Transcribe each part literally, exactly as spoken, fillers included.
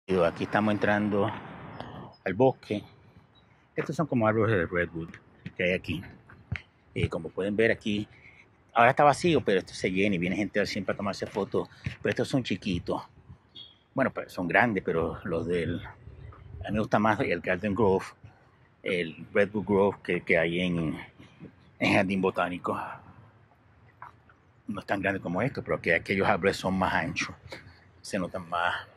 Aquí estamos entrando al bosque. Estos son como árboles de redwood que hay aquí. Eh, como pueden ver aquí, ahora está vacío, pero esto se llena y viene gente siempre a tomarse fotos. Pero estos son chiquitos. Bueno, pues son grandes, pero los del... A mí me gusta más el Garden Grove, el Redwood Grove que, que hay en, en Jardín Botánico. No es tan grande como esto, pero que aquellos árboles son más anchos. Se notan más,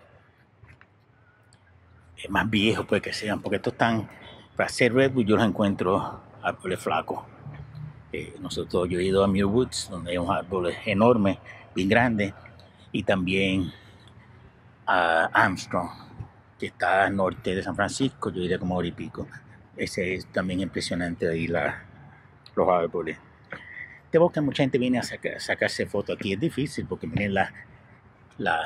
eh, más viejos, pues que sean, porque estos están, para ser Redwood yo los encuentro árboles flacos. Eh, nosotros, yo he ido a Muir Woods, donde hay unos árboles enormes, bien grandes, y también a Armstrong, que está al norte de San Francisco, yo diría como hora y pico. Ese es también impresionante ahí la, los árboles. Este bosque mucha gente viene a, saca, a sacarse fotos aquí, es difícil porque miren la, la,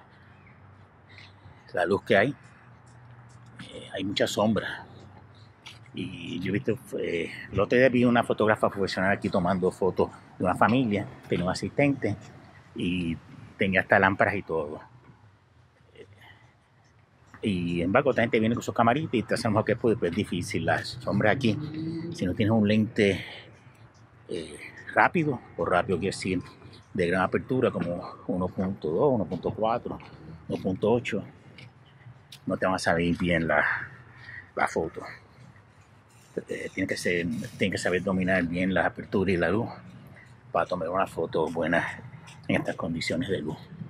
la luz que hay, eh, hay mucha sombra. Y yo he visto, eh, el otro día vi una fotógrafa profesional aquí tomando fotos de una familia, tenía un asistente y tenía hasta lámparas y todo. Y en embargo, otra gente viene con sus camaritas y te hace lo mejor que puede, pero es difícil. Las sombras aquí, si no tienes un lente eh, rápido, o rápido quiere decir de gran apertura, como uno punto dos, uno punto cuatro, uno punto ocho, no te van a salir bien la, la foto. Eh, tiene, que ser, tiene que saber dominar bien la apertura y la luz para tomar una foto buena en estas condiciones de luz.